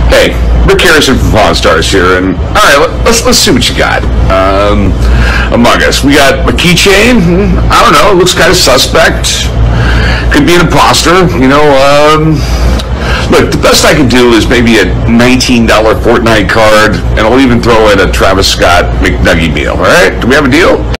Hey, Rick Harrison from Pawn Stars here, and all right, let's see what you got. Among us, we got a keychain. I don't know. It looks kind of suspect. Could be an imposter. Look, the best I could do is maybe a $19 Fortnite card, and I'll even throw in a Travis Scott McNugget meal. All right? Do we have a deal?